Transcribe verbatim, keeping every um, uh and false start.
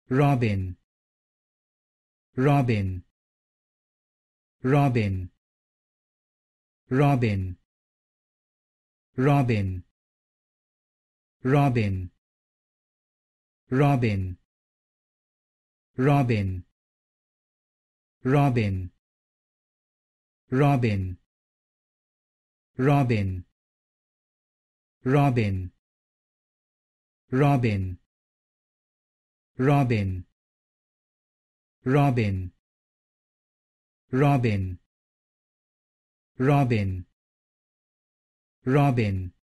Robin, Robin, Robin, Robin, Robin, Robin, Robin, Robin, Robin, Robin, Robin, Robin, Robin, Robin, Robin, Robin, Robin, Robin,